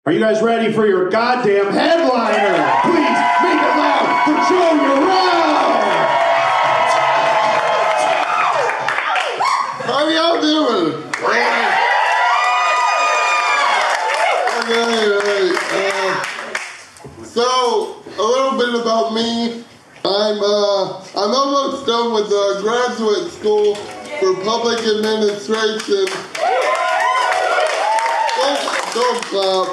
Are you guys ready for your goddamn headliner? Please make it loud for Shaun Eurell! How y'all doing? So, a little bit about me. I'm almost done with graduate school for public administration. Don't clap.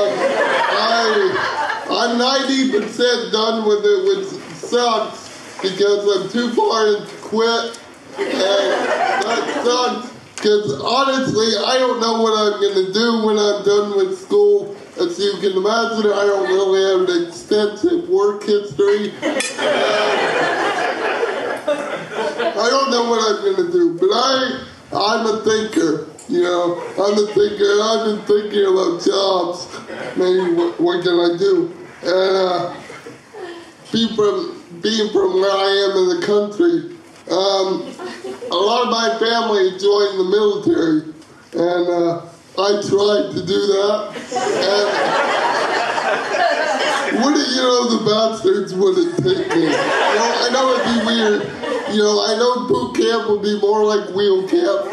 I'm 90% done with it, which sucks because I'm too far in to quit. And that sucks because honestly, I don't know what I'm going to do when I'm done with school. As you can imagine, I don't really have an extensive work history. I don't know what I'm going to do, but I'm a thinker. You know, I'm a thinker, and I've been thinking about jobs. Maybe what can I do? And being from where I am in the country, a lot of my family joined the military, and I tried to do that. And wouldn't you know, the bastards wouldn't take me. You know, I know it'd be weird. You know, I know boot camp would be more like wheel camp.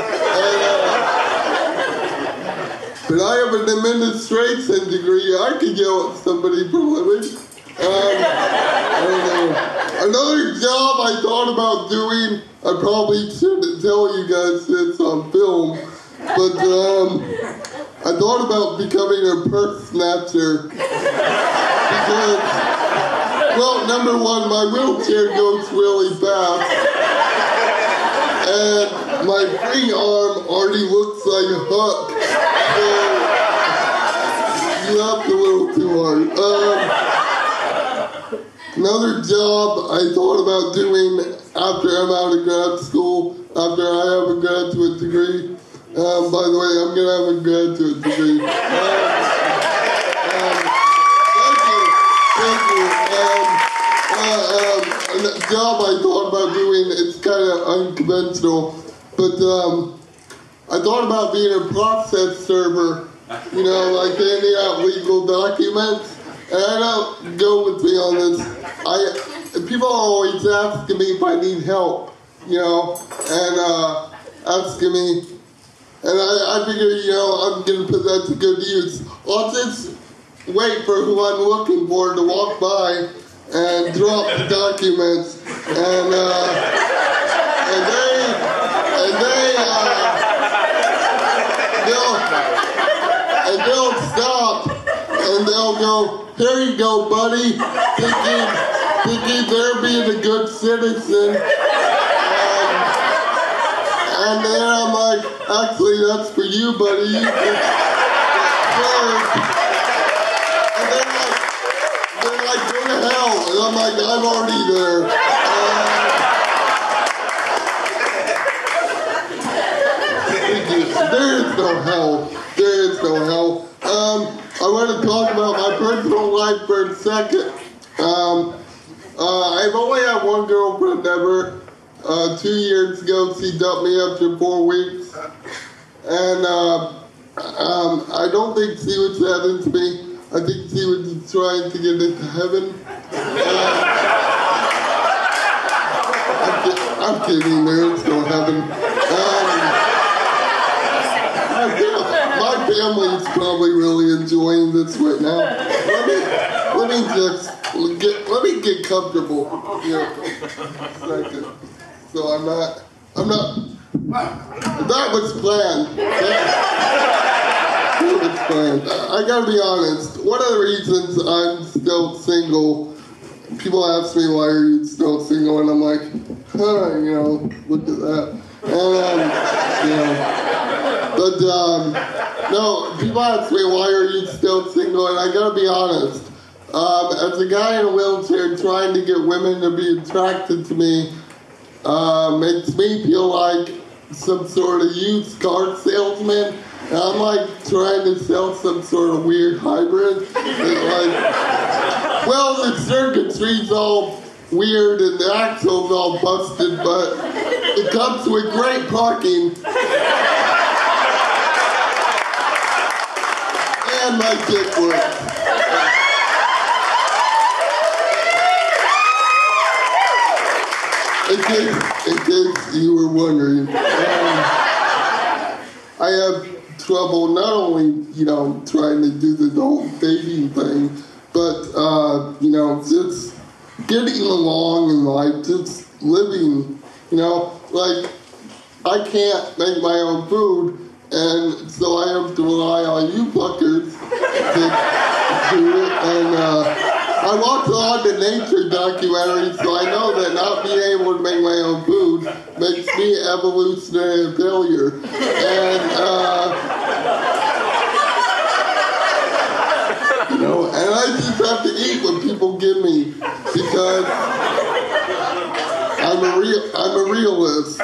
But I have an administration degree. I could yell at somebody for a living. I don't know. Another job I thought about doing, I probably shouldn't tell you guys this on film, but I thought about becoming a purse snatcher. Because, well, number one, my wheelchair goes really fast. And my free arm already looks like a hook. So, you laughed a little too hard. Another job I thought about doing after I'm out of grad school, after I have a graduate degree. By the way, I'm going to have a graduate degree. Thank you. A job I thought about doing, it's kind of unconventional, but I thought about being a process server, you know, like handing out legal documents, and I don't go with me on this. People are always asking me if I need help, you know, and asking me, and I figure, you know, I'm going to put that to good use. I'll just wait for who I'm looking for to walk by and drop the documents, and they'll stop, and they'll go, "Here you go, buddy," thinking they're being a good citizen, and then I'm like, "Actually, that's for you, buddy. You can and they're like, "Go to hell," and I'm like, "I'm already there." There is no hell. There is no hell. I want to talk about my personal life for a second. I've only had one girlfriend ever. 2 years ago, she dumped me after 4 weeks. And I don't think she was that into me. I think she was just trying to get into heaven. I'm kidding, there is no heaven. My family's probably really enjoying this right now. Let me get comfortable. Yeah. So I'm not. That was planned. That was planned. I gotta be honest. One of the reasons I'm still single, people ask me, "Why are you still single?" And I'm like, you know, look at that. And you know. But, no, people ask me, "Why are you still single?" And I gotta be honest. As a guy in a wheelchair trying to get women to be attracted to me, makes me feel like some sort of used car salesman. And I'm like trying to sell some sort of weird hybrid. It's like, well, the circuitry's all weird and the axle's all busted, but it comes with great parking. And my dick works. In case you were wondering, I have trouble not only, trying to do the whole dating thing, but, just getting along in life, just living, like, I can't make my own food, and so I have to rely on you fuckers to do it, and, I watch a lot of nature documentaries, so I know that not being able to make my own food makes me evolutionary failure. And, and I just have to eat what people give me because I'm a realist,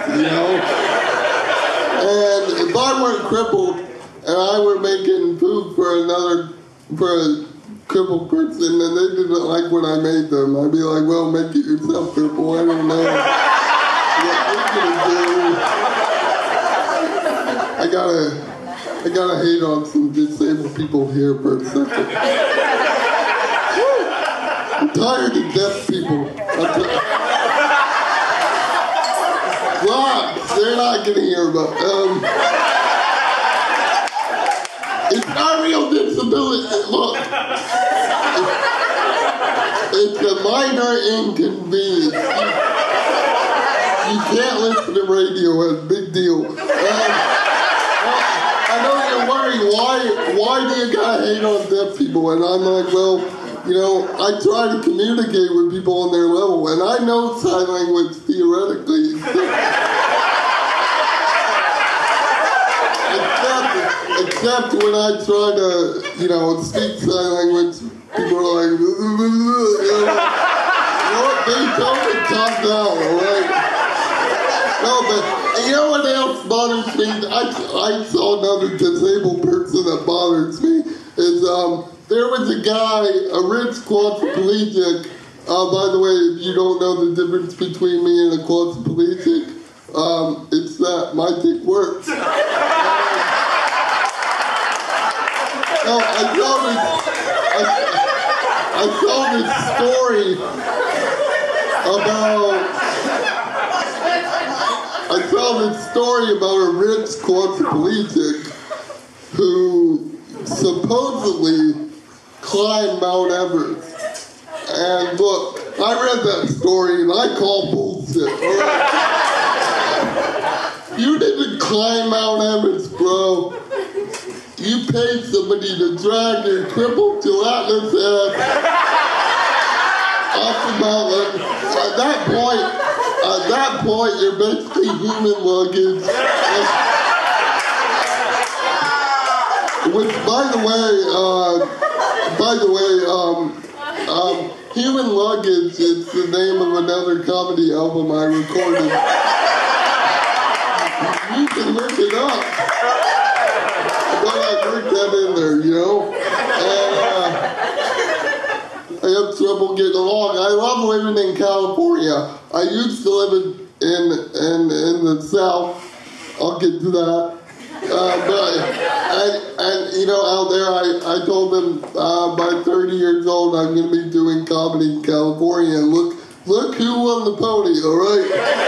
And if I weren't crippled and I were making food for a crippled person and they didn't like what I made them, I'd be like, well, make it yourself, cripple. I don't know what you're gonna do. I gotta hate on some disabled people here for a second. I'm tired of deaf people. They're not gonna hear about it's not real disability. Look, it's a minor inconvenience. You can't listen to radio. It's a big deal. I know you're worried. Why do you gotta hate on deaf people? And I'm like, well, I try to communicate with people on their level, and I know sign language theoretically. Except when I try to, speak sign language, people are like, they tell me calm down, alright? No, but you know what else bothers me? I saw another disabled person that bothers me, is there was a guy, a rich quadriplegic, by the way, if you don't know the difference between me and a quadriplegic, it's that my dick works. No, I saw this story about a rich quadriplegic who supposedly climbed Mount Everest. And look, I read that story and I call bullshit. Right? You didn't climb Mount Everest, bro. You paid somebody to drag your crippled gelatinous ass off the mountain. At that point, you're basically human luggage. Which, by the way, Human Luggage is the name of another comedy album I recorded. You can look it up. But I worked that in there, And I have trouble getting along. I love living in California. I used to live in the South. I'll get to that. Out there, I told them by 30 years old I'm going to be doing comedy in California. And look who won the pony, all right?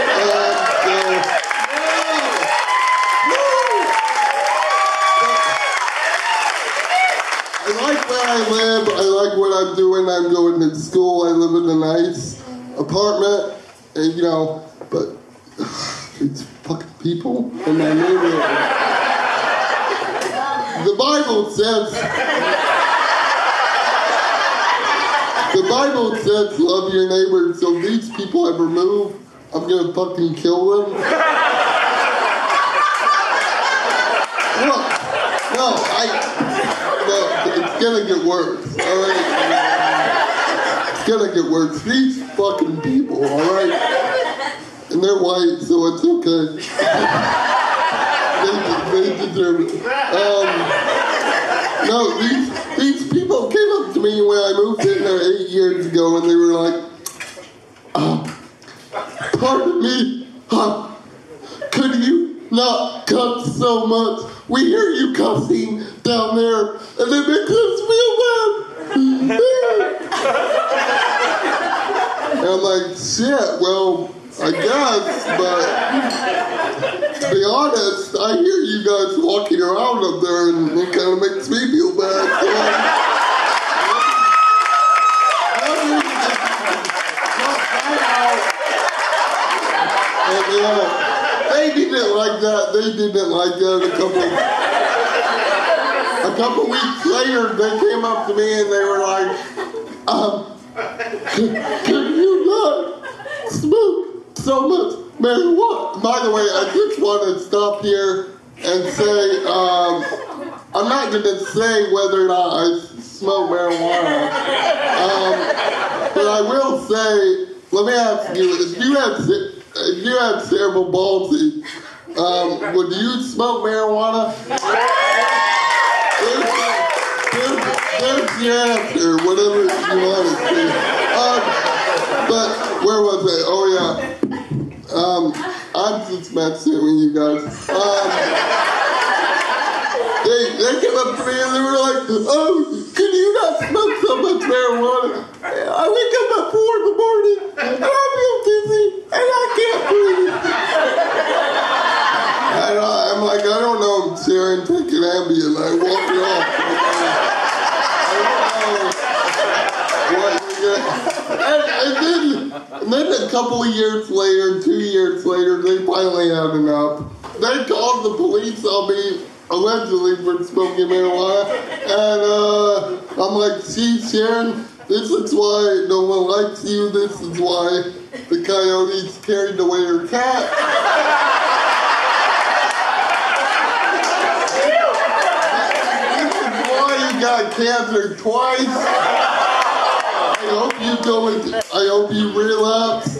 I like where I live. I like what I'm doing. I'm going to school. I live in a nice apartment, and but it's fucking people in my neighborhood. The Bible says love your neighbor, so if these people ever move, I'm gonna fucking kill them. Look, it's gonna get worse, alright? It's gonna get worse. These fucking people, alright? And they're white, so it's okay. They deserve it. No, these people came up to me when I moved in there 8 years ago, and they were like, pardon me, could you not cut so much? we hear you cussing down there, and it makes us feel bad. And I'm like, shit, well, I guess, but to be honest, I hear you guys walking around up there, and it kind of makes me feel bad. So, and they didn't like that. They didn't like that. A couple weeks later, they came up to me and they were like, can you not smoke so much marijuana? By the way, I just want to stop here and say, I'm not going to say whether or not I smoke marijuana, but I will say, let me ask you, if you had cerebral palsy, would you smoke marijuana? There's the answer, whatever you want to say. But where was I? Oh yeah. I'm just messing with you guys. They came up to me and they were like, oh, can you not smoke so much marijuana? I wake up at 4 in the morning and I feel dizzy and I can't breathe. And I'm like, I don't know, Sharon, take an Ambien. I walk it off. And then a couple of years later, 2 years later, they finally had enough. They called the police on me, allegedly for smoking marijuana, and I'm like, see, Sharon, this is why no one likes you, this is why the coyotes carried away her cat. This is why you got cancer twice. I hope you relapse.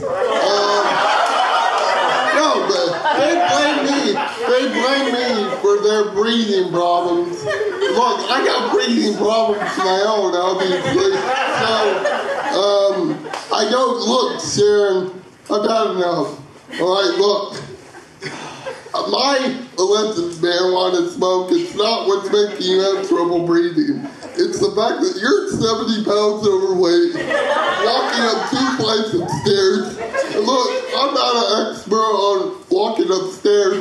No, but they blame me for their breathing problems. Look, I got breathing problems of my own, obviously. So, I go, look, Sharon, I've had enough. All right, look. My illicit marijuana smoke, it's not what's making you have trouble breathing. It's the fact that you're 70 pounds overweight, walking up 2 flights of stairs. And look, I'm not an expert on walking upstairs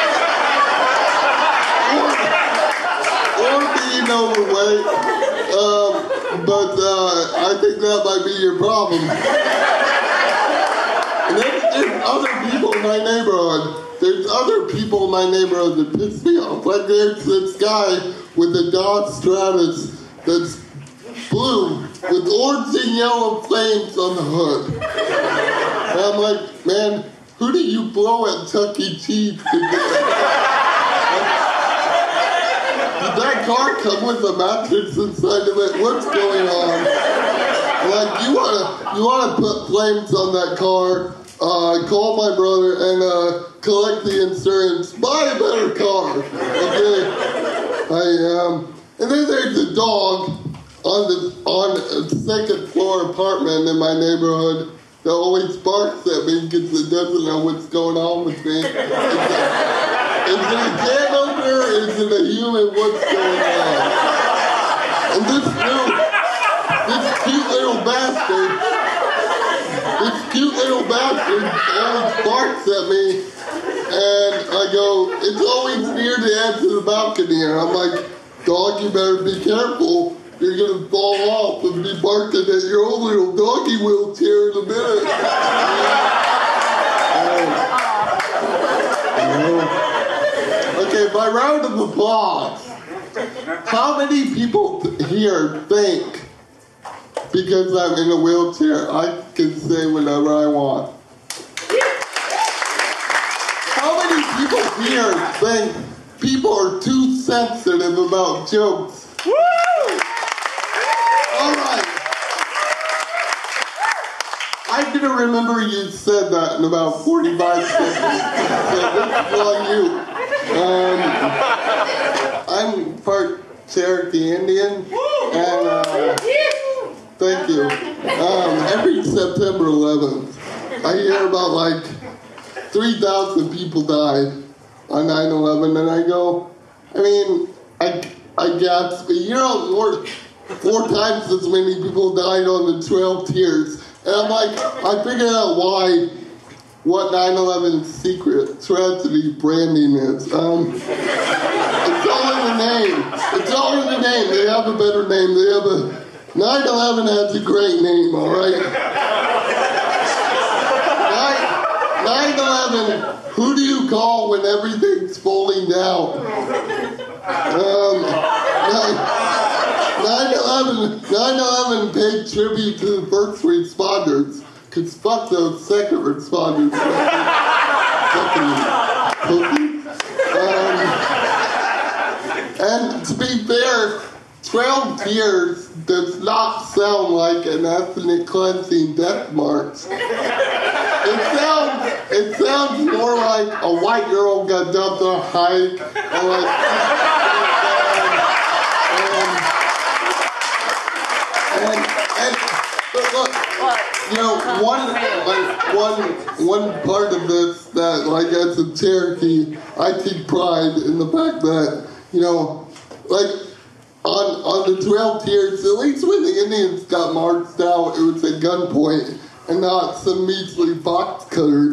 or being overweight, but I think that might be your problem. And there's other people in my neighborhood. There's other people in my neighborhood that piss me off. Like there's this guy with a Dodge Stratus that's blue with orange and yellow flames on the hood. And I'm like, man, who do you blow at Chuck E. Cheese to get? Did that car come with a mattress inside of it? What's going on? Like, you wanna put flames on that car? Call my brother and collect the insurance. Buy a better car. Okay. And then there's a dog on a second floor apartment in my neighborhood that always barks at me because it doesn't know what's going on with me. Is it a can opener or is it a human? What's going on? And this cute little bastard always barks at me, and I go, it's always near the edge of the balcony, and I'm like, dog, you better be careful. You're gonna fall off and be barking at your own little doggy wheelchair in a minute. Okay, by round of applause, how many people here think, because I'm in a wheelchair, I can say whatever I want? How many people here think people are too sensitive about jokes? Woo! All right. I'm going to remember you said that in about 45 seconds. So this is on you. I'm part Cherokee Indian, and thank you. Every September 11th, I hear about like 3,000 people died on 9/11, and I go, I mean, I guess, but you know, four times as many people died on the 12 tiers. And I'm like, I figured out what 9/11's secret tragedy branding is. It's all in the name. It's all in the name. They have a better name. 9/11 has a great name, all right? 9/11, who do you call when everything's falling down? 9/11 paid tribute to the first responders, because fuck those second responders. And to be fair, 12 Tears does not sound like an ethnic cleansing death march. It sounds more like a white girl got dumped on a hike, and like, but look, you know, one part of this that, like, as a Cherokee, I take pride in the fact that, you know, like, on the 12 tiers, at least when the Indians got marched out, it was at gunpoint and not some measly box cutters.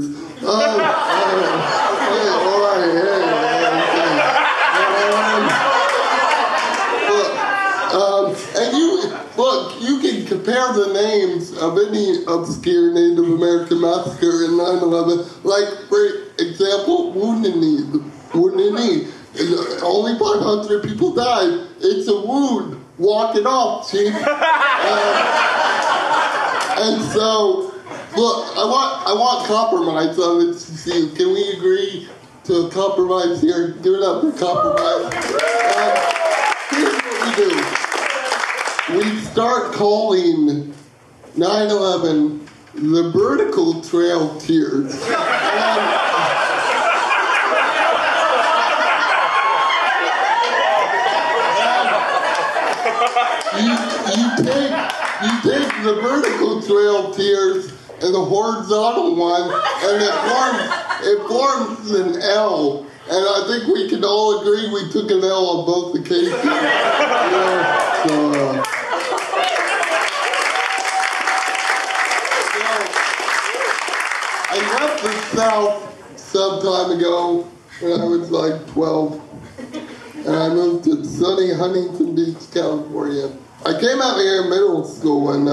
And you can compare the names of any obscure Native American massacre in 9/11. Like, for example, Wounded Knee. Only 500 people died. It's a wound. Walk it off, chief. And so, look, I want compromise on this. See, can we agree to a compromise here? Give it up for compromise. Here's what we do. We start calling 9/11 the vertical trail tiers. You take the vertical trail tiers and the horizontal one, and it forms an L. And I think we can all agree we took an L on both the cases. I left the South some time ago when I was like 12. And I moved to sunny Huntington Beach, California. I came out here in middle school, and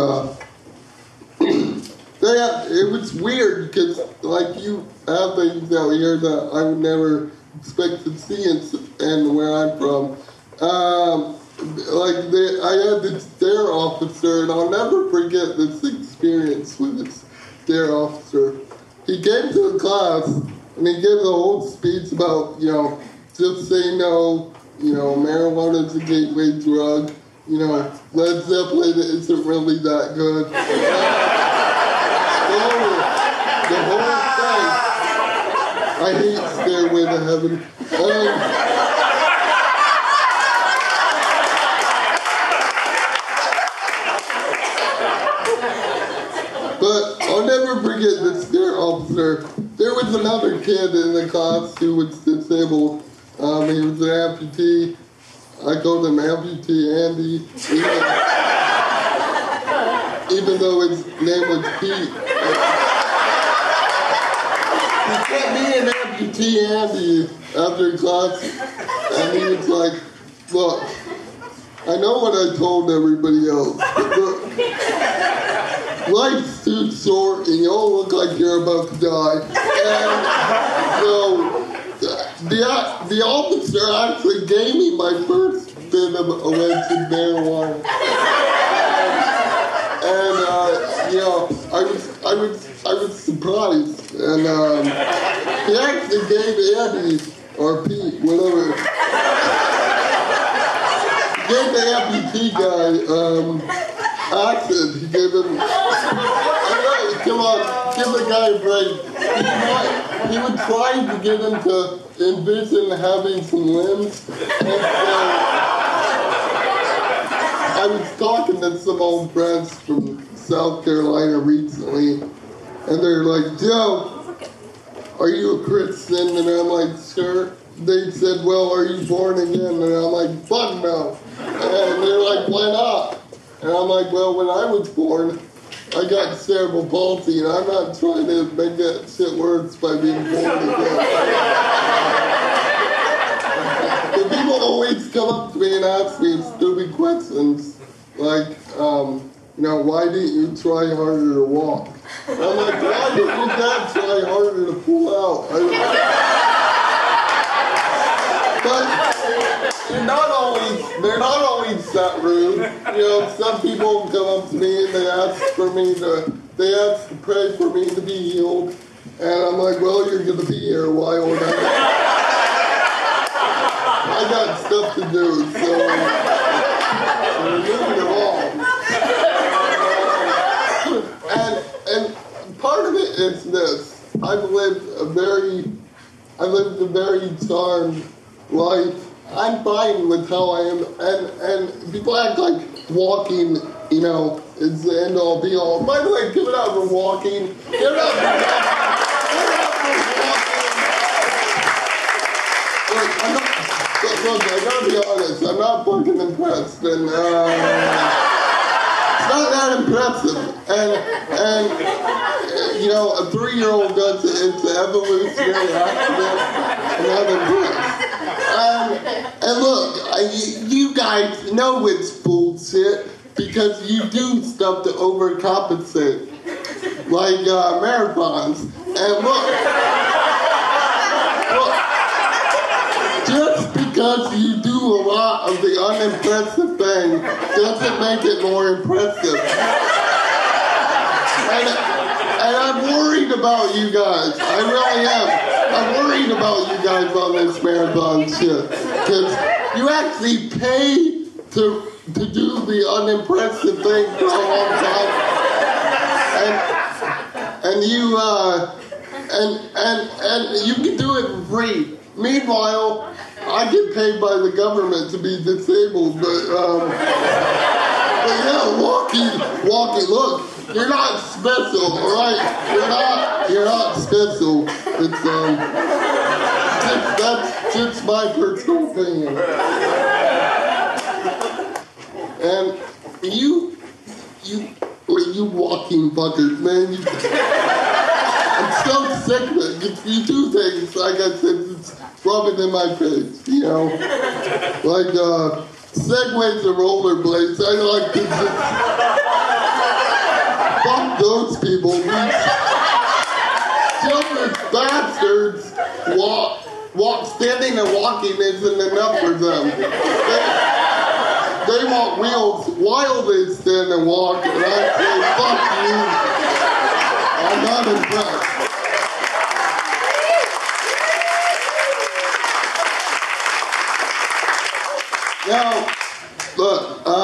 it was weird because, like, you have things out here that I would never expect to see and where I'm from. I had this dare officer, and I'll never forget this experience with this dare officer. He came to the class, and he gave the whole speech about, you know, just say no. You know, marijuana is a gateway drug. You know, Led Zeppelin isn't really that good. The whole thing. I hate Stairway to Heaven. But I'll never forget this dare officer. There was another kid in the class who was disabled. He was an amputee. I called him Amputee Andy, even though his name was Pete. He kept me an Amputee Andy after class, and he was like, look, I know what I told everybody else, but look, life's too short, and you all look like you're about to die. And so, the officer actually gave me my first bit of alleged marijuana, and you know, I was surprised, and he actually gave Andy or Pete, whatever, he gave the amputee guy acid. He gave him. Come on, give the guy a break. He was trying to get him to envision having some limbs. And so I was talking to some old friends from South Carolina recently, and they're like, Joe, are you a Christian? And I'm like, sure. they said, well, are you born again? And I'm like, fuck no. And they're like, why not? And I'm like, well, when I was born, I got cerebral palsy, and I'm not trying to make that shit worse by being born again. But people always come up to me and ask me stupid questions, like, why didn't you try harder to walk? And I'm like, why didn't your dad try harder to pull out? But they're not always that rude. Some people come up to me and they ask to pray for me to be healed. And I'm like, well, you're going to be here a while now. I got stuff to do, so we're moving along. And part of it is this. I've lived a very charmed life. I'm fine with how I am, and people act like walking, is the end all be all. By the way, give it up for walking. Give it up for walking. Look, I gotta be honest, I'm not fucking impressed, and it's not that impressive. And a 3-year-old does it, it's an evolutionary accident, and I'm impressed. And look, you guys know it's bullshit because you do stuff to overcompensate, like marathons. And look, just because you do a lot of the unimpressive thing doesn't make it more impressive. And I'm worried about you guys. I really am. I'm worried about you guys on this marathon shit. Because you actually pay to do the unimpressive thing for a long time. And you can do it for free. Meanwhile, I get paid by the government to be disabled, but yeah, walking, look, you're not special, all right? You're not special. That's just my personal opinion. And you walking fuckers, man. I'm so sick of it. You do things, like I said, it's rubbing in my face, like segways and rollerblades. I like to just fuck those people. These children bastards standing and walking isn't enough for them. They want wheels while they stand and walk, and I say, fuck you. I'm not impressed. Now, look,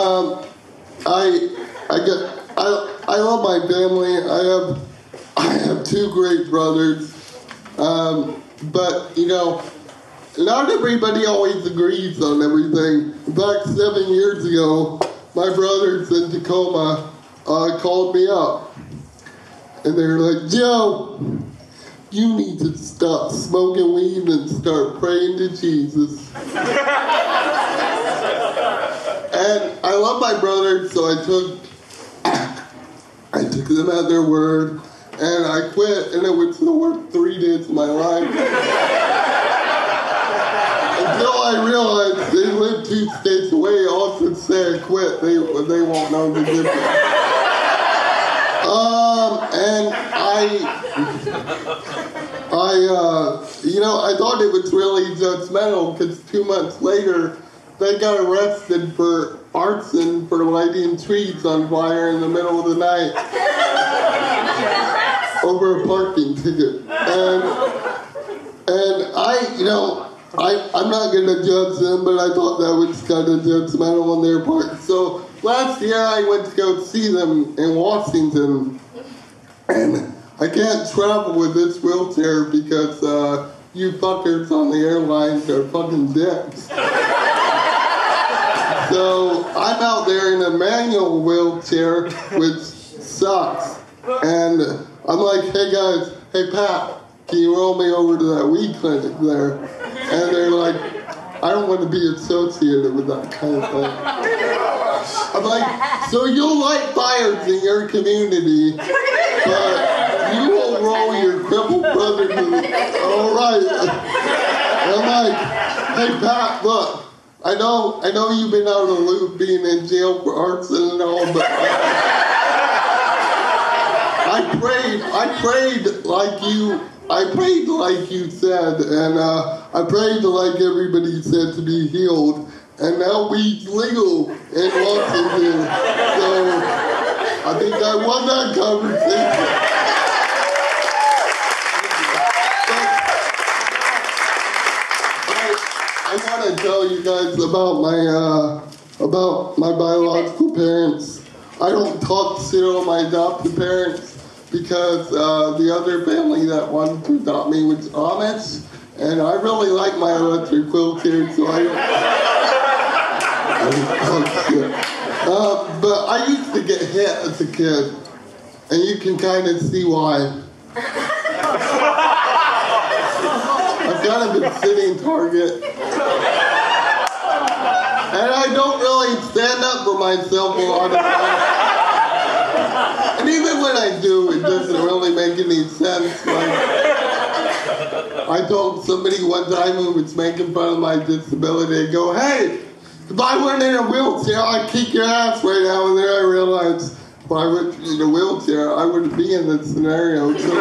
I love my family. I have 2 great brothers, but not everybody always agrees on everything. In fact, 7 years ago, my brothers in Tacoma called me up, and they were like, Joe, you need to stop smoking weed and start praying to Jesus. And I love my brothers, so I took them at their word, and I quit, and it was the worst 3 days of my life. Until I realized they live 2 states away, also say I quit, they won't know the difference. And I thought it was really judgmental, because 2 months later, they got arrested for arson for lighting trees on fire in the middle of the night over a parking ticket. And I'm not going to judge them, but I thought that was kind of judgmental on their part. So last year I went to go see them in Washington, and I can't travel with this wheelchair because you fuckers on the airlines are fucking dicks. So I'm out there in a manual wheelchair, which sucks. And I'm like, hey guys, hey Pat, can you roll me over to that weed clinic there? And they're I don't want to be associated with that kind of thing. I'm like, so you'll light fires in your community, but you will roll your crippled brother to the... All right. And I'm like, hey, Pat, look, I know you've been out of the loop being in jail for arson and all, but I prayed like you said, and I prayed like everybody said to be healed, and now weed's legal in Washington, so I think I won that conversation. I want to tell you guys about my biological parents. I don't talk shit on my adopted parents because the other family that wanted to adopt me was Amish, and I really like my electric wheelchair, so I don't talk shit. But I used to get hit as a kid, and you can kind of see why. I've kind of been sitting target. And I don't really stand up for myself a lot of times. And even when I do, it doesn't really make any sense. Like, I told somebody one time who was making fun of my disability, I go, hey, if I weren't in a wheelchair, I'd kick your ass right now. And then I realized if I were in a wheelchair, I wouldn't be in this scenario. So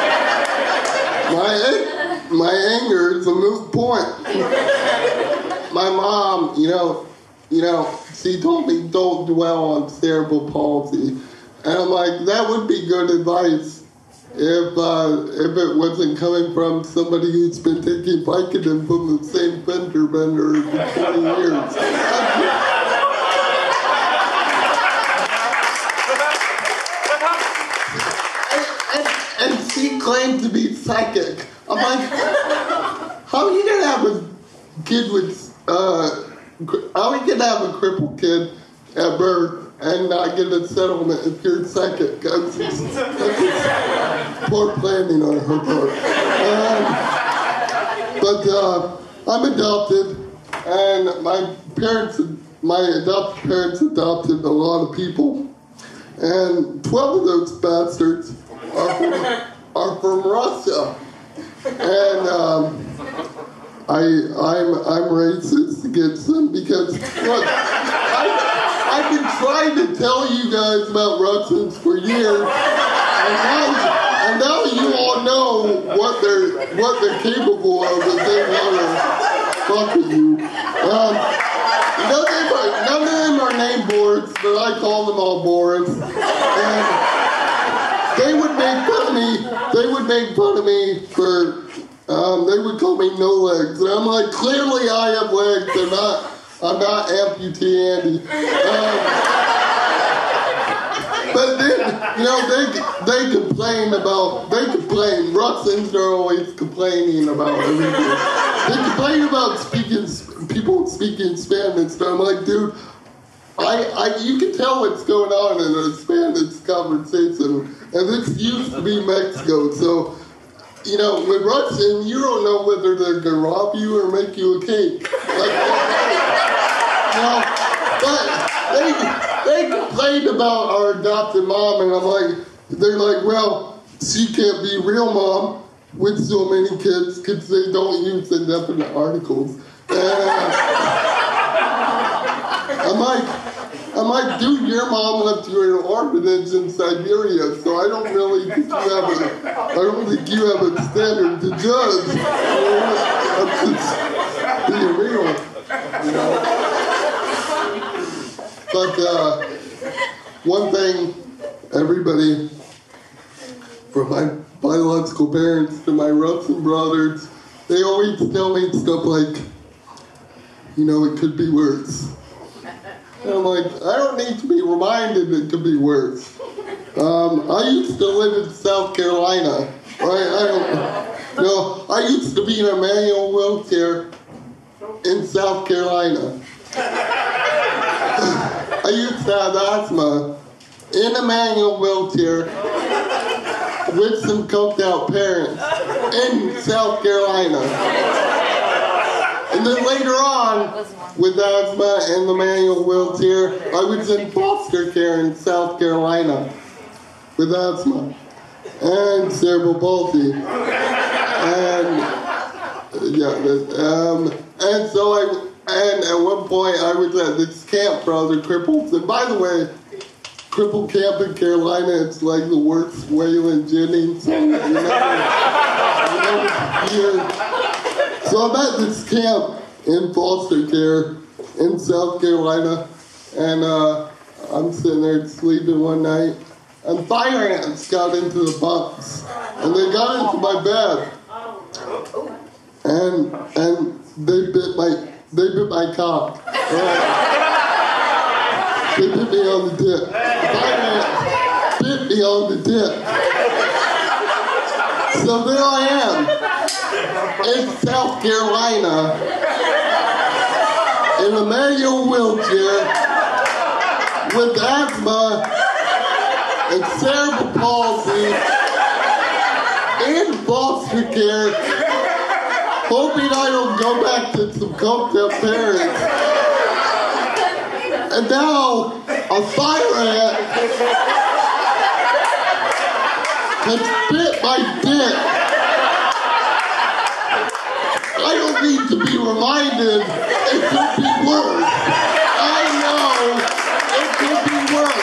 my anger is a moot point. My mom, you know, she told me don't dwell on cerebral palsy. And I'm like, that would be good advice if it wasn't coming from somebody who's been taking Vicodin from the same fender bender for 20 years. and she claimed to be psychic. I'm like, how are you gonna have a kid with how are you gonna have a crippled kid at birth and not get a settlement if you're psychic? That's poor planning on her part. But I'm adopted, and my adopted parents adopted a lot of people, and 12 of those bastards are from Russia, and I'm racist against them because look, I've been trying to tell you guys about Russians for years, and now you all know what they're capable of if they want to fuck with you. None of them are named Boris, but I call them all Boris. And they would make fun of me. They would make fun of me for. They would call me no legs, and I'm like, clearly I have legs. I'm not amputee Andy. But then, you know, they complain. Russians are always complaining about everything. They complain about people speaking Spanish. And I'm like, dude, you can tell what's going on in a Spanish conversation, and this used to be Mexico, so. You know, with Russian, you don't know whether they're gonna rob you or make you a cake. Like, you know, but they complained about our adopted mom, and I'm like, they're like, well, she can't be real mom with so many kids because they don't use indefinite articles. And I'm like, dude, your mom left you in an orphanage in Siberia, so I don't really think you have a standard to judge. You know, I'm just being real, you know. But one thing, everybody, from my biological parents to my Russian brothers, they always tell me stuff like, you know, it could be worse. And I'm like, I don't need to be reminded it could be worse. I used to live in South Carolina, right? I used to be in a manual wheelchair in South Carolina. I used to have asthma in a manual wheelchair with some coked out parents in South Carolina. And then later on, with asthma and the manual wheelchair, I was in foster care in South Carolina with asthma and cerebral palsy. And so and at one point I was at this camp for other cripples. And by the way, crippled camp in Carolina, it's like the worst Waylon Jennings song that you never hear. So I'm at this camp in foster care in South Carolina, and I'm sitting there sleeping one night, and fire ants got into the bunks, and they got into my bed, and they bit my cock. Right? They bit me on the tip. Fire ants bit me on the tip. So there I am in South Carolina in a manual wheelchair with asthma and cerebral palsy in foster care, hoping I don't go back to some coked up parents. And now a fire ant has bit my dick. I don't need to be reminded it could be worse. I know it could be worse.